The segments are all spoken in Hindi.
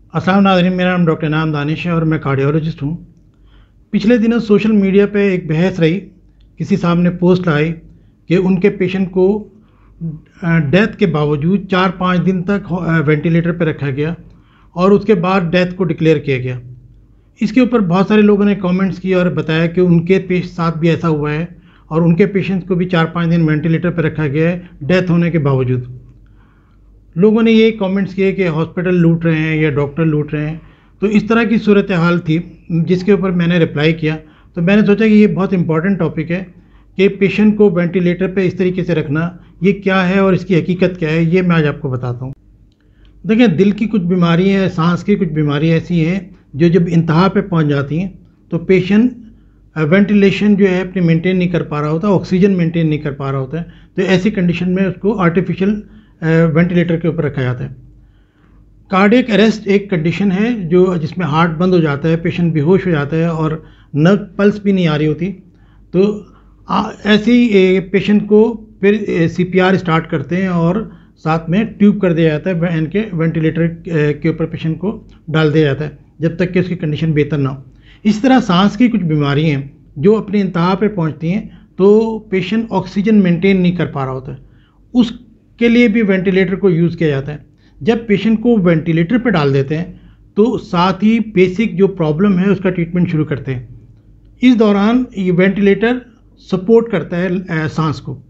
अस्सलाम नाज़रीन, मेरा नाम डॉक्टर इनाम दानिश है और मैं कार्डियोलॉजिस्ट हूँ। पिछले दिनों सोशल मीडिया पे एक बहस रही, किसी साहब ने पोस्ट लाई कि उनके पेशेंट को डेथ के बावजूद 4-5 दिन तक वेंटिलेटर पे रखा गया और उसके बाद डेथ को डिक्लेयर किया गया। इसके ऊपर बहुत सारे लोगों ने कमेंट्स किए और बताया कि उनके साथ भी ऐसा हुआ है और उनके पेशेंट्स को भी 4-5 दिन वेंटिलेटर पर रखा गया है डेथ होने के बावजूद। लोगों ने ये कमेंट्स किए कि हॉस्पिटल लूट रहे हैं या डॉक्टर लूट रहे हैं। तो इस तरह की सूरत हाल थी जिसके ऊपर मैंने रिप्लाई किया। तो मैंने सोचा कि ये बहुत इंपॉर्टेंट टॉपिक है कि पेशेंट को वेंटिलेटर पे इस तरीके से रखना ये क्या है और इसकी हकीकत क्या है, ये मैं आज आपको बताता हूँ। देखिए, दिल की कुछ बीमारी है, सांस की कुछ बीमारी ऐसी हैं जो जब इंतहा पे पहुँच जाती हैं तो पेशेंट वेंटिलेशन जो है अपनी मेंटेन नहीं कर पा रहा होता, ऑक्सीजन मेंटेन नहीं कर पा रहा होता है। तो ऐसी कंडीशन में उसको आर्टिफिशियल वेंटिलेटर के ऊपर रखा जाता है। कार्डियक अरेस्ट एक कंडीशन है जो जिसमें हार्ट बंद हो जाता है, पेशेंट बेहोश हो जाता है और नर्व पल्स भी नहीं आ रही होती। तो ऐसे ही पेशेंट को फिर CPR स्टार्ट करते हैं और साथ में ट्यूब कर दिया जाता है, इनके वेंटिलेटर के ऊपर पेशेंट को डाल दिया जाता है जब तक कि उसकी कंडीशन बेहतर ना हो। इस तरह सांस की कुछ बीमारी हैं जो अपनी इंतहा पे पहुंचती हैं तो पेशेंट ऑक्सीजन मेंटेन नहीं कर पा रहा होता है, उसके लिए भी वेंटिलेटर को यूज़ किया जाता है। जब पेशेंट को वेंटिलेटर पर डाल देते हैं तो साथ ही बेसिक जो प्रॉब्लम है उसका ट्रीटमेंट शुरू करते हैं। इस दौरान ये वेंटिलेटर सपोर्ट करता है सांस को।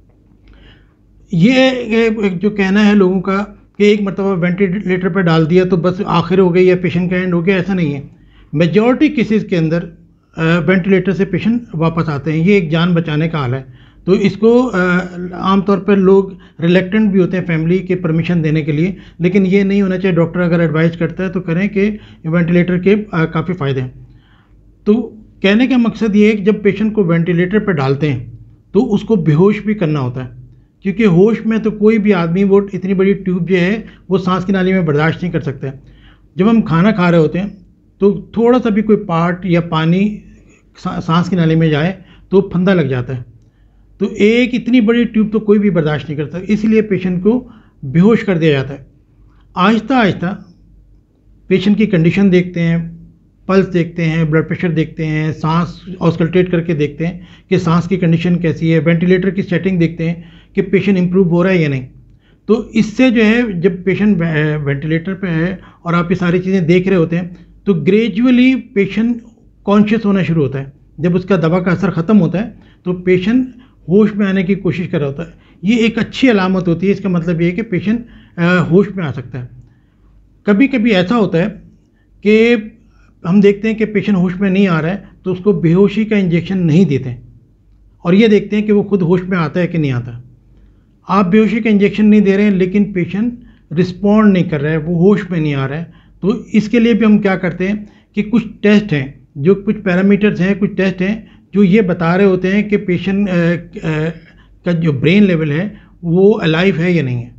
ये जो कहना है लोगों का कि एक मरतबा वेंटिलेटर पर डाल दिया तो बस आखिर हो गई या पेशेंट का एंड हो गया, ऐसा नहीं है। मेजॉरिटी केसेस के अंदर वेंटिलेटर से पेशेंट वापस आते हैं। ये एक जान बचाने का हाल है। तो इसको आमतौर पर लोग रिलेक्टेंट भी होते हैं फैमिली के परमिशन देने के लिए, लेकिन ये नहीं होना चाहिए। डॉक्टर अगर एडवाइस करता है तो करें कि वेंटिलेटर के काफ़ी फ़ायदे हैं। तो कहने का मकसद ये है कि जब पेशेंट को वेंटिलेटर पर डालते हैं तो उसको बेहोश भी करना होता है, क्योंकि होश में तो कोई भी आदमी वो इतनी बड़ी ट्यूब जो है वो सांस की नाली में बर्दाश्त नहीं कर सकता। जब हम खाना खा रहे होते हैं तो थोड़ा सा भी कोई पार्ट या पानी सांस की नाली में जाए तो फंदा लग जाता है। तो एक इतनी बड़ी ट्यूब तो कोई भी बर्दाश्त नहीं करता, इसलिए पेशेंट को बेहोश कर दिया जाता है। आहिस्ता आहिस्ता पेशेंट की कंडीशन देखते हैं, पल्स देखते हैं, ब्लड प्रेशर देखते हैं, सांस ऑस्कल्टेट करके देखते हैं कि सांस की कंडीशन कैसी है, वेंटिलेटर की सेटिंग देखते हैं कि पेशेंट इंप्रूव हो रहा है या नहीं। तो इससे जो है जब पेशेंट वेंटिलेटर पे है और आप ये सारी चीज़ें देख रहे होते हैं तो ग्रेजुअली पेशेंट कॉन्शियस होना शुरू होता है। जब उसका दवा का असर ख़त्म होता है तो पेशेंट होश में आने की कोशिश कर रहा होता है। ये एक अच्छी अलामत होती है। इसका मतलब ये है कि पेशेंट होश में आ सकता है। कभी कभी ऐसा होता है कि हम देखते हैं कि पेशेंट होश में नहीं आ रहा है तो उसको बेहोशी का इंजेक्शन नहीं देते और ये देखते हैं कि वो खुद होश में आता है कि नहीं आता। आप बेहोशी का इंजेक्शन नहीं दे रहे हैं लेकिन पेशेंट रिस्पॉन्ड नहीं कर रहा है, वो होश में नहीं आ रहा है। तो इसके लिए भी हम क्या करते हैं कि कुछ टेस्ट हैं, जो कुछ पैरामीटर्स हैं, कुछ टेस्ट हैं जो ये बता रहे होते हैं कि पेशेंट का जो ब्रेन लेवल है वो अलाइव है या नहीं है।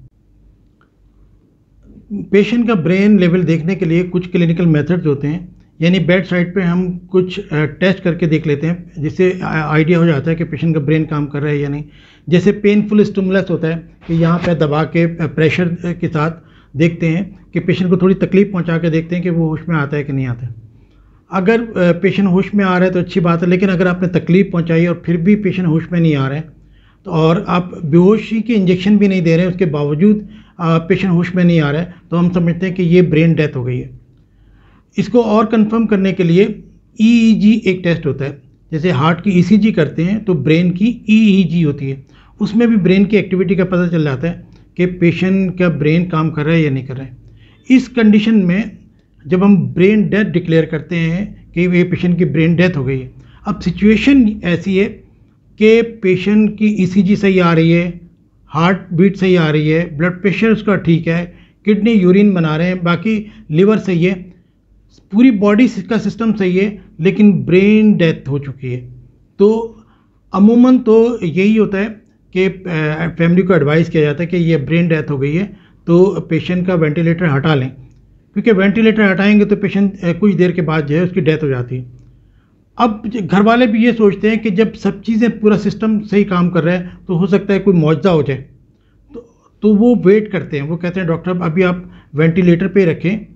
पेशेंट का ब्रेन लेवल देखने के लिए कुछ क्लिनिकल मेथड्स होते हैं, यानी बेड साइड पे हम कुछ टेस्ट करके देख लेते हैं जिससे आइडिया हो जाता है कि पेशेंट का ब्रेन काम कर रहा है या नहीं। जैसे पेनफुल स्टिमुलस होता है कि यहाँ पे दबा के प्रेशर के साथ देखते हैं कि पेशेंट को थोड़ी तकलीफ पहुँचा के देखते हैं कि वो होश में आता है कि नहीं आता है। अगर पेशेंट होश में आ रहा है तो अच्छी बात है, लेकिन अगर आपने तकलीफ पहुँचाई और फिर भी पेशेंट होश में नहीं आ रहा है तो और आप बेहोशी के इंजेक्शन भी नहीं दे रहे हैं, उसके बावजूद पेशेंट होश में नहीं आ रहा है, तो हम समझते हैं कि ये ब्रेन डेथ हो गई है। इसको और कंफर्म करने के लिए EEG एक टेस्ट होता है। जैसे हार्ट की ECG करते हैं तो ब्रेन की EEG होती है, उसमें भी ब्रेन की एक्टिविटी का पता चल जाता है कि पेशेंट का ब्रेन काम कर रहा है या नहीं कर रहा है। इस कंडीशन में जब हम ब्रेन डेथ डिक्लेयर करते हैं कि ये पेशेंट की ब्रेन डेथ हो गई है, अब सिचुएशन ऐसी है कि पेशेंट की ECG सही आ रही है, हार्ट बीट सही आ रही है, ब्लड प्रेशर उसका ठीक है, किडनी यूरिन बना रहे हैं, बाकी लिवर सही है, पूरी बॉडी का सिस्टम सही है, लेकिन ब्रेन डेथ हो चुकी है। तो अमूमन तो यही होता है कि फैमिली को एडवाइस किया जाता है कि ये ब्रेन डेथ हो गई है तो पेशेंट का वेंटिलेटर हटा लें, क्योंकि वेंटिलेटर हटाएंगे तो पेशेंट कुछ देर के बाद जो है उसकी डेथ हो जाती है। अब घर वाले भी ये सोचते हैं कि जब सब चीज़ें पूरा सिस्टम सही काम कर रहा है तो हो सकता है कोई मौजज़ा हो जाए, तो वो वेट करते हैं। वो कहते हैं डॉक्टर साहब अभी आप वेंटिलेटर पे रखें,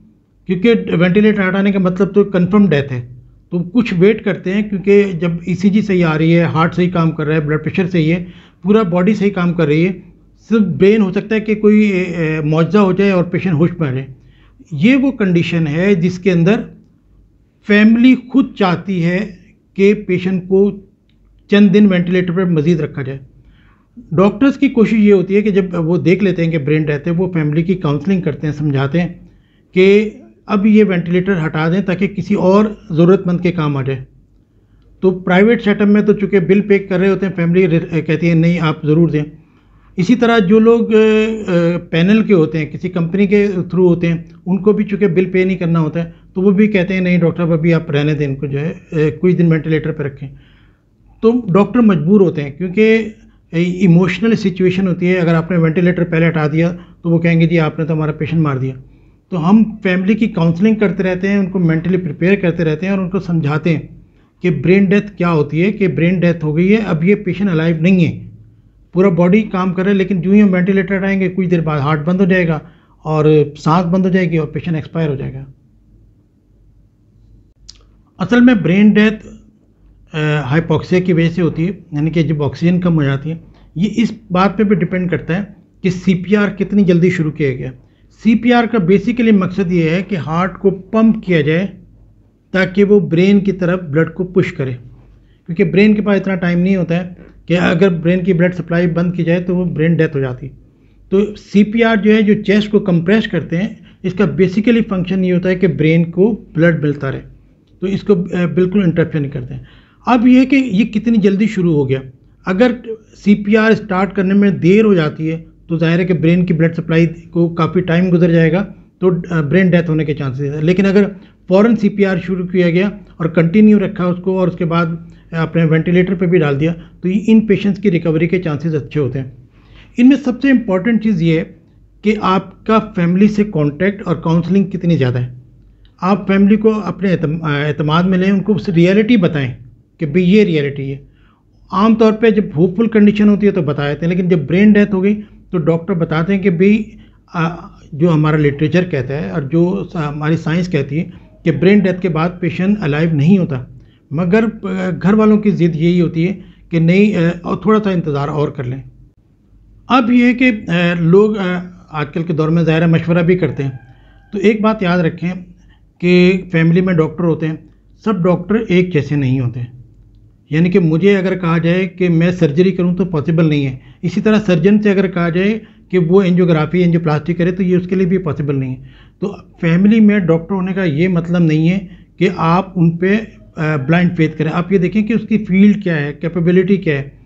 क्योंकि वेंटिलेटर हटाने का मतलब तो कंफर्म डेथ है। तो कुछ वेट करते हैं, क्योंकि जब ईसीजी सही आ रही है, हार्ट सही काम कर रहा है, ब्लड प्रेशर सही है, पूरा बॉडी सही काम कर रही है, सिर्फ ब्रेन हो सकता है कि कोई मुआवजा हो जाए और पेशेंट होश में आ जाए। ये वो कंडीशन है जिसके अंदर फैमिली खुद चाहती है कि पेशेंट को चंद दिन वेंटिलेटर पर मज़ीद रखा जाए। डॉक्टर्स की कोशिश ये होती है कि जब वो देख लेते हैं कि ब्रेन डेथ है, वो फैमिली की काउंसलिंग करते हैं, समझाते हैं कि अब ये वेंटिलेटर हटा दें ताकि किसी और ज़रूरतमंद के काम आ जाए। तो प्राइवेट सेटअप में तो चूँकि बिल पे कर रहे होते हैं, फैमिली कहती है नहीं आप ज़रूर दें। इसी तरह जो लोग पैनल के होते हैं, किसी कंपनी के थ्रू होते हैं, उनको भी चूँकि बिल पे नहीं करना होता है, तो वो भी कहते हैं नहीं डॉक्टर साहब अभी आप रहने दें, इनको जो है कुछ दिन वेंटिलेटर पर रखें। तो डॉक्टर मजबूर होते हैं, क्योंकि इमोशनल सिचुएशन होती है। अगर आपने वेंटिलेटर पहले हटा दिया तो वो कहेंगे जी आपने तो हमारा पेशेंट मार दिया। तो हम फैमिली की काउंसलिंग करते रहते हैं, उनको मेंटली प्रिपेयर करते रहते हैं और उनको समझाते हैं कि ब्रेन डेथ क्या होती है, कि ब्रेन डेथ हो गई है, अब ये पेशेंट अलाइव नहीं है, पूरा बॉडी काम कर रहा है, लेकिन जो ही हम वेंटिलेटर हटाएंगे कुछ देर बाद हार्ट बंद हो जाएगा और सांस बंद हो जाएगी और पेशेंट एक्सपायर हो जाएगा। असल में ब्रेन डेथ हाइपोक्सिया की वजह से होती है, यानी कि जब ऑक्सीजन कम हो जाती है। ये इस बात पे भी डिपेंड करता है कि सीपीआर कितनी जल्दी शुरू किया गया। सीपीआर का बेसिकली मकसद ये है कि हार्ट को पंप किया जाए ताकि वो ब्रेन की तरफ ब्लड को पुश करे, क्योंकि ब्रेन के पास इतना टाइम नहीं होता है कि अगर ब्रेन की ब्लड सप्लाई बंद की जाए तो वो ब्रेन डेथ हो जाती। तो सीपीआर जो है, जो चेस्ट को कंप्रेस करते हैं, इसका बेसिकली फंक्शन ये होता है कि ब्रेन को ब्लड मिलता रहे, तो इसको बिल्कुल इंटरफेयर नहीं करते हैं। अब ये कि ये कितनी जल्दी शुरू हो गया। अगर सीपीआर स्टार्ट करने में देर हो जाती है तो जाहिर है कि ब्रेन की ब्लड सप्लाई को काफ़ी टाइम गुजर जाएगा, तो ब्रेन डेथ होने के चांसेस है। लेकिन अगर फ़ौरन सीपीआर शुरू किया गया और कंटिन्यू रखा उसको और उसके बाद अपने वेंटिलेटर पे भी डाल दिया, तो इन पेशेंट्स की रिकवरी के चांसेस अच्छे होते हैं। इनमें सबसे इम्पॉर्टेंट चीज़ ये है कि आपका फैमिली से कॉन्टैक्ट और काउंसलिंग कितनी ज़्यादा है। आप फैमिली को अपने एतमाद में लें, उनको रियलिटी बताएं कि भाई ये रियलिटी है। आमतौर पे जब होपफुल कंडीशन होती है तो बता देते हैं, लेकिन जब ब्रेन डेथ हो गई तो डॉक्टर बताते हैं कि भाई जो हमारा लिटरेचर कहता है और जो हमारी साइंस कहती है कि ब्रेन डेथ के बाद पेशेंट अलाइव नहीं होता, मगर घर वालों की ज़िद यही होती है कि नहीं और थोड़ा सा इंतज़ार और कर लें। अब ये है कि लोग आजकल के दौर में ज़ाहिर मशवरा भी करते हैं। तो एक बात याद रखें कि फैमिली में डॉक्टर होते हैं, सब डॉक्टर एक जैसे नहीं होते। यानी कि मुझे अगर कहा जाए कि मैं सर्जरी करूं तो पॉसिबल नहीं है, इसी तरह सर्जन से अगर कहा जाए कि वो एंजियोग्राफी एंजियोप्लास्टी करे तो ये उसके लिए भी पॉसिबल नहीं है। तो फैमिली में डॉक्टर होने का ये मतलब नहीं है कि आप उन पर ब्लाइंड फेथ करें। आप ये देखें कि उसकी फील्ड क्या है, कैपेबिलिटी क्या है,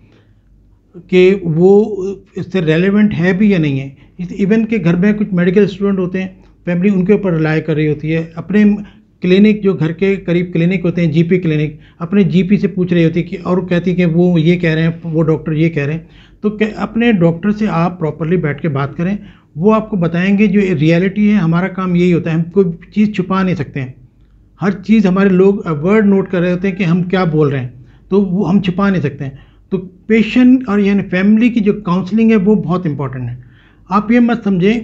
कि वो इससे रेलेवेंट है भी या नहीं है। इवन के घर में कुछ मेडिकल स्टूडेंट होते हैं, फैमिली उनके ऊपर रिलाई कर रही होती है। अपने क्लिनिक जो घर के करीब क्लिनिक होते हैं, जीपी क्लिनिक, अपने जीपी से पूछ रही होती है कि और कहती है कि वो ये कह रहे हैं, वो डॉक्टर ये कह रहे हैं। तो अपने डॉक्टर से आप प्रॉपरली बैठ के बात करें, वो आपको बताएंगे जो रियलिटी है। हमारा काम यही होता है, हम कोई चीज़ छुपा नहीं सकते हैं। हर चीज़ हमारे लोग वर्ड नोट कर रहे होते हैं कि हम क्या बोल रहे हैं, तो वो हम छुपा नहीं सकते हैं। तो पेशेंट और यानी फैमिली की जो काउंसलिंग है वो बहुत इंपॉर्टेंट है। आप ये मत समझें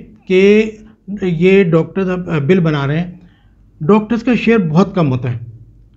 कि ये डॉक्टर्स अब बिल बना रहे हैं, डॉक्टर्स का शेयर बहुत कम होता है।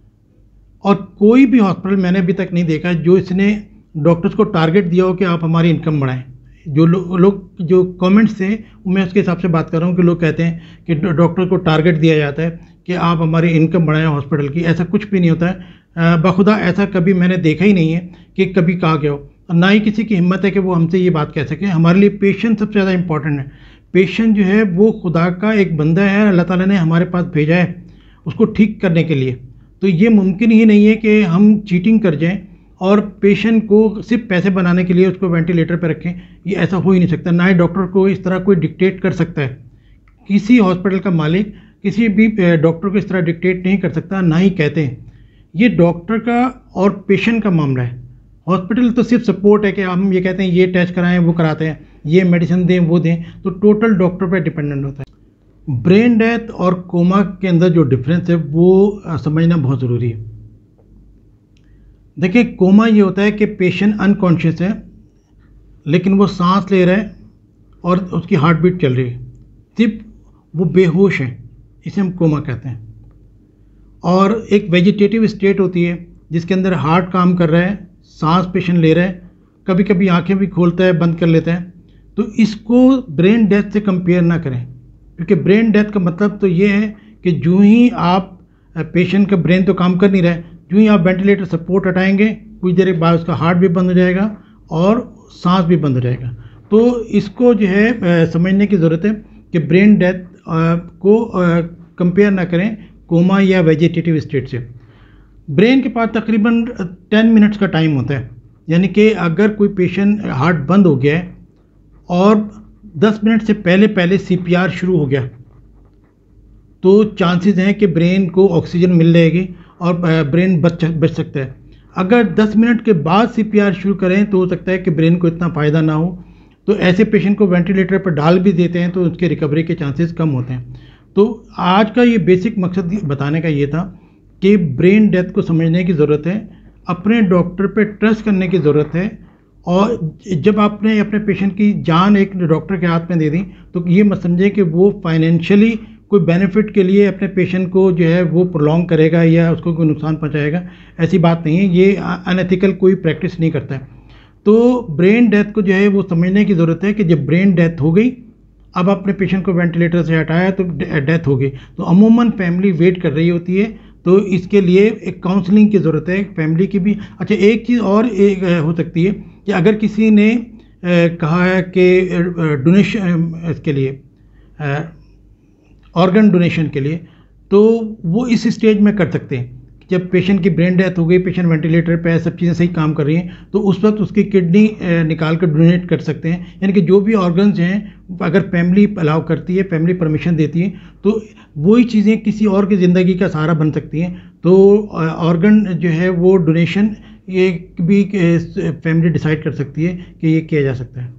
और कोई भी हॉस्पिटल मैंने अभी तक नहीं देखा जो इसने डॉक्टर्स को टारगेट दिया हो कि आप हमारी इनकम बढ़ाएं। जो लोग जो कमेंट्स थे मैं उसके हिसाब से बात कर रहा हूँ कि लोग कहते हैं कि डॉक्टर को टारगेट दिया जाता है कि आप हमारी इनकम बढ़ाएं हॉस्पिटल की। ऐसा कुछ भी नहीं होता है, बखुदा ऐसा कभी मैंने देखा ही नहीं है कि कभी कहा गया हो। ना ही किसी की हिम्मत है कि वो हमसे ये बात कह सके। हमारे लिए पेशेंट सबसे ज़्यादा इंपॉर्टेंट है। पेशेंट जो है वो खुदा का एक बंदा है, अल्लाह ताला ने हमारे पास भेजा है उसको ठीक करने के लिए। तो ये मुमकिन ही नहीं है कि हम चीटिंग कर जाएं और पेशेंट को सिर्फ पैसे बनाने के लिए उसको वेंटिलेटर पर रखें। ये ऐसा हो ही नहीं सकता। ना ही डॉक्टर को इस तरह कोई डिक्टेट कर सकता है। किसी हॉस्पिटल का मालिक किसी भी डॉक्टर को इस तरह डिक्टेट नहीं कर सकता, ना ही कहते हैं। ये डॉक्टर का और पेशेंट का मामला है। हॉस्पिटल तो सिर्फ सपोर्ट है कि हम ये कहते हैं ये टेस्ट कराएं, वो कराते हैं, ये मेडिसिन दें, वो दें, तो टोटल डॉक्टर पर डिपेंडेंट होता है। ब्रेन डेथ और कोमा के अंदर जो डिफरेंस है वो समझना बहुत ज़रूरी है। देखिए, कोमा ये होता है कि पेशेंट अनकॉन्शियस है लेकिन वो सांस ले रहा है और उसकी हार्ट बीट चल रही है, सिर्फ वो बेहोश है। इसे हम कोमा कहते हैं। और एक वेजिटेटिव स्टेट होती है जिसके अंदर हार्ट काम कर रहा है, सांस पेशेंट ले रहा है, कभी कभी आंखें भी खोलता है, बंद कर लेता है। तो इसको ब्रेन डेथ से कंपेयर ना करें, क्योंकि ब्रेन डेथ का मतलब तो ये है कि जो ही आप पेशेंट का ब्रेन तो काम कर नहीं रहा है, जो ही आप वेंटिलेटर सपोर्ट हटाएंगे कुछ देर के बाद उसका हार्ट भी बंद हो जाएगा और सांस भी बंद हो जाएगा। तो इसको जो है समझने की ज़रूरत है कि ब्रेन डेथ को कंपेयर ना करें कोमा या वेजिटेटिव स्टेट से। ब्रेन के पास तकरीबन 10 मिनट्स का टाइम होता है, यानी कि अगर कोई पेशेंट हार्ट बंद हो गया है और 10 मिनट से पहले पहले सीपीआर शुरू हो गया तो चांसेस हैं कि ब्रेन को ऑक्सीजन मिल जाएगी और ब्रेन बच सकता है। अगर 10 मिनट के बाद सीपीआर शुरू करें तो हो सकता है कि ब्रेन को इतना फ़ायदा ना हो, तो ऐसे पेशेंट को वेंटिलेटर पर डाल भी देते हैं तो उसके रिकवरी के चांसेस कम होते हैं। तो आज का ये बेसिक मकसद बताने का ये था कि ब्रेन डेथ को समझने की ज़रूरत है, अपने डॉक्टर पे ट्रस्ट करने की ज़रूरत है, और जब आपने अपने पेशेंट की जान एक डॉक्टर के हाथ में दे दी तो ये मत समझें कि वो फाइनेंशियली कोई बेनिफिट के लिए अपने पेशेंट को जो है वो प्रोलॉन्ग करेगा या उसको कोई नुकसान पहुंचाएगा, ऐसी बात नहीं है। ये अनएथिकल कोई प्रैक्टिस नहीं करता है। तो ब्रेन डेथ को जो है वो समझने की ज़रूरत है कि जब ब्रेन डेथ हो गई, अब अपने पेशेंट को वेंटिलेटर से हटाया तो डेथ हो गई, तो अमूमन फैमिली वेट कर रही होती है। तो इसके लिए एक काउंसलिंग की ज़रूरत है फैमिली की भी। अच्छा, एक चीज़ और एक हो सकती है कि अगर किसी ने कहा है कि डोनेशन इसके लिए ऑर्गन डोनेशन के लिए, तो वो इस स्टेज में कर सकते हैं जब पेशेंट की ब्रेन डेथ हो गई, पेशेंट वेंटिलेटर पे है, सब चीज़ें सही काम कर रही हैं, तो उस वक्त उसकी किडनी निकाल कर डोनेट कर सकते हैं। यानी कि जो भी ऑर्गन्स हैं अगर फैमिली अलाउ करती है, फैमिली परमिशन देती है, तो वही चीज़ें किसी और की ज़िंदगी का सहारा बन सकती हैं। तो ऑर्गन जो है वो डोनेशन ये भी फैमिली डिसाइड कर सकती है कि ये किया जा सकता है।